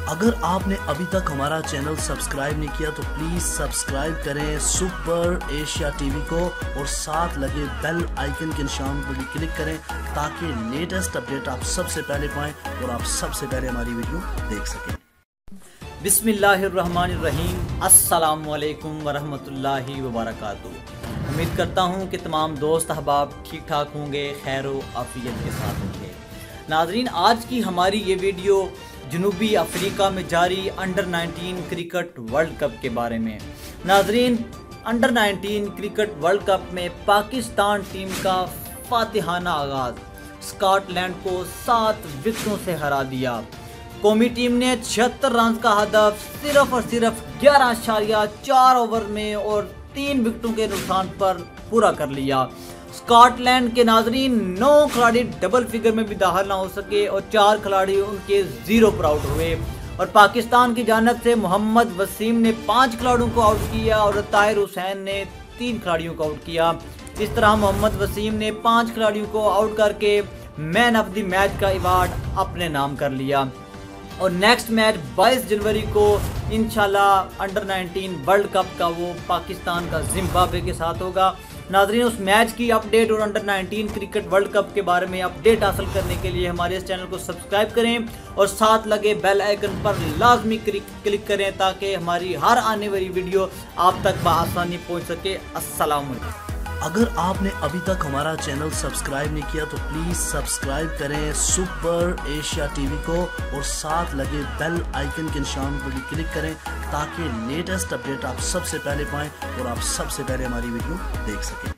अगर आपने अभी तक हमारा चैनल सब्सक्राइब नहीं किया तो प्लीज़ सब्सक्राइब करें सुपर एशिया टीवी को और साथ लगे बेल आइकन के निशान पर भी क्लिक करें ताकि लेटेस्ट अपडेट आप सबसे पहले पाएं और आप सबसे पहले हमारी वीडियो देख सकें। बिस्मिल्लाहिर्रहमानिर्रहीम, अस्सलामुअलैकुम वरहमतुल्लाहि वबरकातुहू। उम्मीद करता हूँ कि तमाम दोस्त अहबाब ठीक ठाक होंगे, खैर आफियत के साथ होंगे। नाजरीन, आज की हमारी ये वीडियो जनूबी अफ्रीका में जारी अंडर 19 क्रिकेट वर्ल्ड कप के बारे में। नाजरीन, अंडर 19 क्रिकेट वर्ल्ड कप में पाकिस्तान टीम का फातिहाना आगाज, स्कॉटलैंड को 7 विकेटों से हरा दिया। कौमी टीम ने 76 रन का हदफ सिर्फ और सिर्फ 11.4 ओवर में और 3 विकेटों के नुकसान पर पूरा कर लिया। स्कॉटलैंड के नाजरीन 9 खिलाड़ी डबल फिगर में भी दाखिल ना हो सके और 4 खिलाड़ी उनके 0 पर आउट हुए। और पाकिस्तान की जानब से मोहम्मद वसीम ने 5 खिलाड़ियों को आउट किया और ताहिर हुसैन ने 3 खिलाड़ियों को आउट किया। इस तरह मोहम्मद वसीम ने 5 खिलाड़ियों को आउट करके मैन ऑफ द मैच का अवार्ड अपने नाम कर लिया। और नेक्स्ट मैच 22 जनवरी को इंशाल्लाह अंडर 19 वर्ल्ड कप का वो पाकिस्तान का जिम्बाब्वे के साथ होगा। नाजरीन, उस मैच की अपडेट और अंडर 19 क्रिकेट वर्ल्ड कप के बारे में अपडेट हासिल करने के लिए हमारे इस चैनल को सब्सक्राइब करें और साथ लगे बेल आइकन पर लाजमी क्लिक करें ताकि हमारी हर आने वाली वीडियो आप तक बआसानी पहुंच सके। अस्सलाम वालेकुम। अगर आपने अभी तक हमारा चैनल सब्सक्राइब नहीं किया तो प्लीज़ सब्सक्राइब करें सुपर एशिया टीवी को और साथ लगे बेल आइकन के निशान पर भी क्लिक करें ताकि लेटेस्ट अपडेट आप सबसे पहले पाएं और आप सबसे पहले हमारी वीडियो देख सकें।